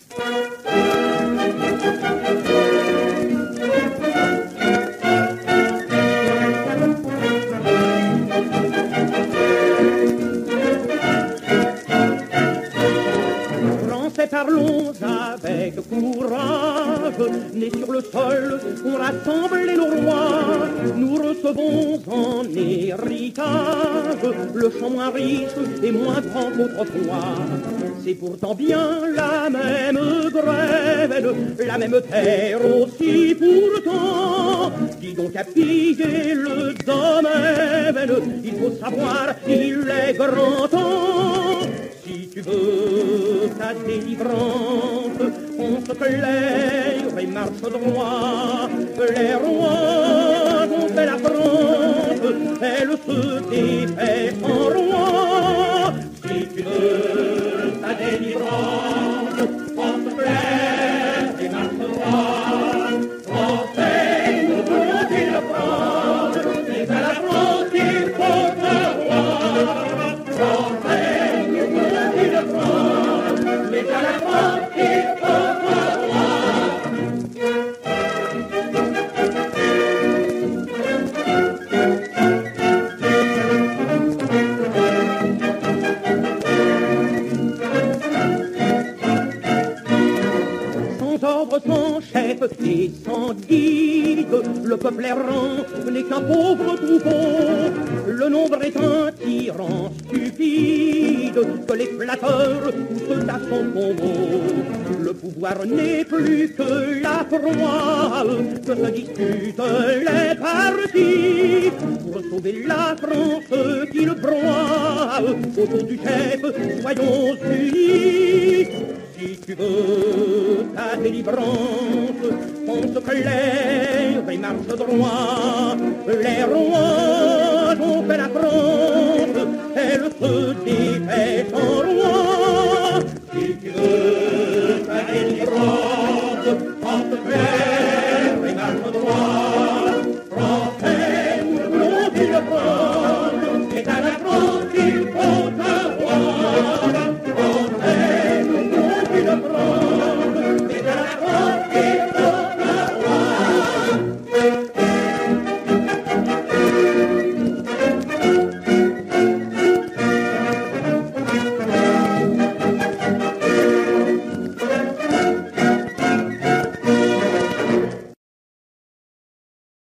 Parlons avec courage, nés sur le sol, on rassemble nos rois. Nous recevons en héritage le champ moins riche et moins grand qu'autrefois. C'est pourtant bien la même grève, la même terre aussi pourtant. Dis donc à piller le domaine, il faut savoir, il est grand temps. Si tu veux ta délivrance, on se claire et marche droit. Les rois ont fait la France, elle se défait en roi. Si tu veux ta délivrance, on se claire et marche droit. Français, nous voulons qu'il le prendre, c'est à la France qu'il faut avoir. Français, mais à la France il faut avoir. Sans ordre, sans chef et sans guide, le peuple errant n'est qu'un pauvre troupeau. Le nombre est un tyran stupide que les flatteurs poussent à son tombeau. Le pouvoir n'est plus que la proie que se disputent les partis. Pour sauver la France qu'il broie, autour du chef, soyons unis. Si tu veux ta délivrance, on se claire et marche droit. Les rois ont fait la France, elle se défait en roi. Si tu veux ta délivrance, on se claire et marche droit. Français, nous voulons qu'il le prend.